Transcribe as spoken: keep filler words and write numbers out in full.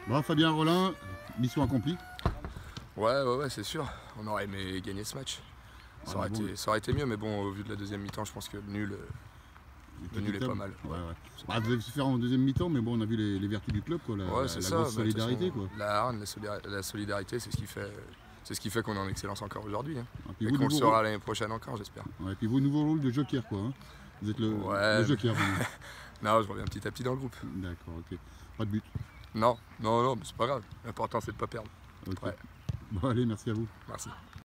Bon, Fabien Rolin, mission accomplie. Ouais, ouais, ouais, c'est sûr. On aurait aimé gagner ce match. Ça, Ah, aurait, bon. été, ça aurait été mieux, mais bon, au vu de la deuxième mi-temps, je pense que le nul, euh, le nul est pas mal. Ouais, ouais. Bah, vous avez su faire en deuxième mi-temps, mais bon, on a vu les, les vertus du club, quoi, la, Ouais, la, c'est la ça. grosse Bah, de toute solidarité. façon, Quoi. La hargne, la, solidar la solidarité, c'est ce qui fait, c'est ce qui fait qu'on est en excellence encore aujourd'hui. Hein. Ah, puis Et vous, qu'on le nouveau sera rôle- l'année prochaine encore, j'espère. Ouais, puis vos nouveaux rôles de joker, quoi. Hein. Vous êtes le, Ouais, le joker. mais... non, je reviens petit à petit dans le groupe. D'accord, ok. Pas de but. Non, non, non, mais c'est pas grave. L'important, c'est de pas perdre. Ok. Ouais. Bon, allez, merci à vous. Merci.